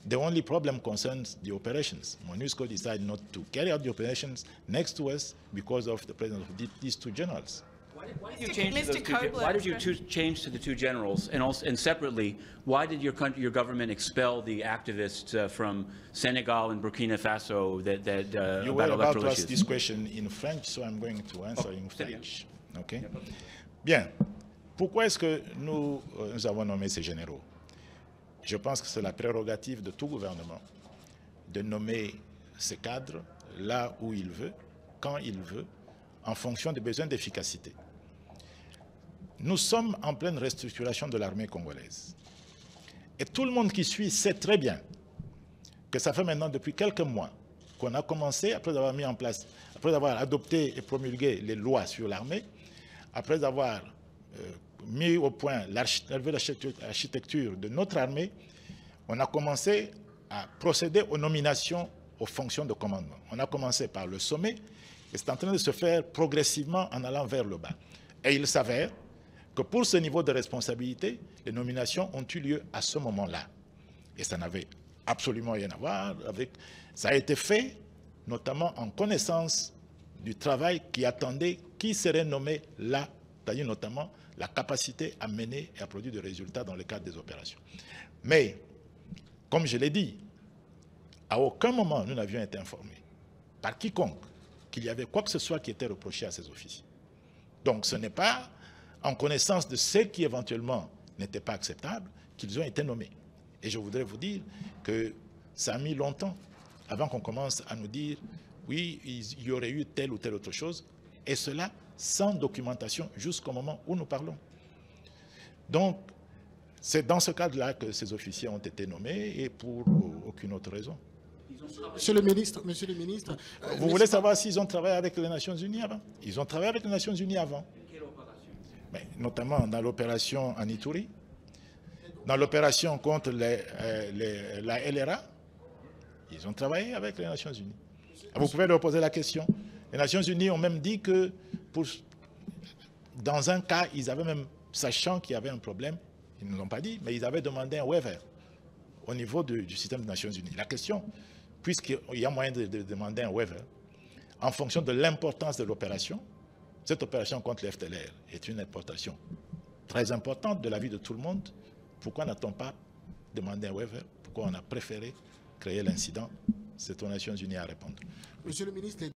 The only problem concerns the operations. MONUSCO decided not to carry out the operations next to us because of the presence of these two generals. Why did you change to the two generals? And separately, why did your government expel the activists from Senegal and Burkina Faso you were about to ask this question in French, so I'm going to answer in French. Okay? Bien. Pourquoi est-ce que nous avons nommé ces généraux? Je pense que c'est la prérogative de tout gouvernement de nommer ces cadres là où il veut, quand il veut, en fonction des besoins d'efficacité. Nous sommes en pleine restructuration de l'armée congolaise. Et tout le monde qui suit sait très bien que ça fait maintenant depuis quelques mois qu'on a commencé, après avoir mis en place, après avoir adopté et promulgué les lois sur l'armée, après avoir mis au point l'architecture de notre armée, on a commencé à procéder aux nominations aux fonctions de commandement. On a commencé par le sommet, et c'est en train de se faire progressivement en allant vers le bas. Et il s'avère que pour ce niveau de responsabilité, les nominations ont eu lieu à ce moment-là. Et ça n'avait absolument rien à voir avec... Ça a été fait notamment en connaissance du travail qui attendait qui serait nommé là, c'est-à-dire notamment la capacité à mener et à produire des résultats dans le cadre des opérations. Mais, comme je l'ai dit, à aucun moment nous n'avions été informés par quiconque qu'il y avait quoi que ce soit qui était reproché à ces officiers. Donc ce n'est pas en connaissance de ce qui éventuellement n'était pas acceptable qu'ils ont été nommés. Et je voudrais vous dire que ça a mis longtemps avant qu'on commence à nous dire oui, il y aurait eu telle ou telle autre chose, et cela sans documentation jusqu'au moment où nous parlons. Donc, c'est dans ce cadre-là que ces officiers ont été nommés et pour aucune autre raison. Monsieur le ministre, vous voulez savoir s'ils ont travaillé avec les Nations Unies avant? Ils ont travaillé avec les Nations Unies avant. Mais notamment dans l'opération en Ituri, dans l'opération contre la LRA, ils ont travaillé avec les Nations Unies. Vous pouvez leur poser la question. Les Nations Unies ont même dit que dans un cas, ils avaient même, sachant qu'il y avait un problème, ils ne l'ont pas dit, mais ils avaient demandé un waiver au niveau du système des Nations Unies. La question, puisqu'il y a moyen de demander un waiver, en fonction de l'importance de l'opération, cette opération contre les FDLR est une importation très importante de la vie de tout le monde. Pourquoi n'a-t-on pas demandé un waiver? Pourquoi on a préféré créer l'incident? C'est aux Nations Unies à répondre. Monsieur le ministre,